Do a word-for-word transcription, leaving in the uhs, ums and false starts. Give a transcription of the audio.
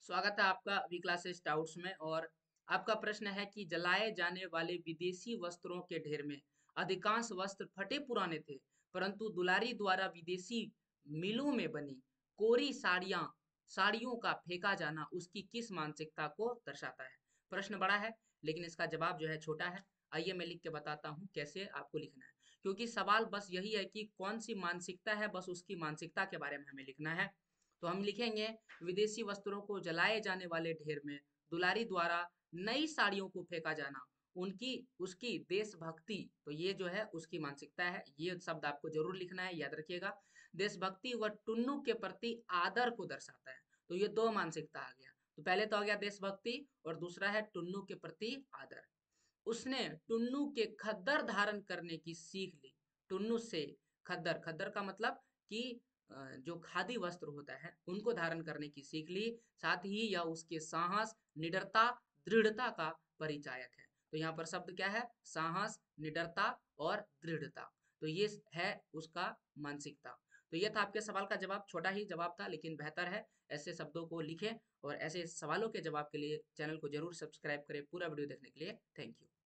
स्वागत है आपका वी क्लासेस डाउट्स में। और आपका प्रश्न है कि जलाए जाने वाले विदेशी वस्त्रों के ढेर में अधिकांश वस्त्र फटे पुराने थे, परंतु दुलारी द्वारा विदेशी मिलों में बनी कोरी साड़ियां साड़ियों का फेंका जाना उसकी किस मानसिकता को दर्शाता है। प्रश्न बड़ा है लेकिन इसका जवाब जो है छोटा है। आइए मैं लिख के बताता हूँ कैसे आपको लिखना है, क्योंकि सवाल बस यही है कि कौन सी मानसिकता है, बस उसकी मानसिकता के बारे में हमें लिखना है। तो हम लिखेंगे विदेशी वस्त्रों को जलाए जाने वाले ढेर में दुलारी द्वारा नई साड़ियों को फेंका जाना उनकी उसकी देशभक्ति, तो ये जो है उसकी मानसिकता है। ये शब्द आपको जरूर लिखना है, याद रखिएगा। देशभक्ति व टुन्नू के प्रति आदर को दर्शाता है। तो ये दो मानसिकता आ गया। तो पहले तो आ गया देशभक्ति और दूसरा है टुन्नू के प्रति आदर। उसने टुन्नू के खद्दर धारण करने की सीख ली। टुन्नू से खद्दर, खद्दर का मतलब कि जो खादी वस्त्र होता है उनको धारण करने की सीख ली। साथ ही यह उसके साहस, निडरता, दृढ़ता का परिचायक है। तो यहाँ पर शब्द क्या है? साहस, निडरता और दृढ़ता। तो ये है उसका मानसिकता। तो ये था आपके सवाल का जवाब। छोटा ही जवाब था लेकिन बेहतर है। ऐसे शब्दों को लिखें और ऐसे सवालों के जवाब के लिए चैनल को जरूर सब्सक्राइब करें। पूरा वीडियो देखने के लिए थैंक यू।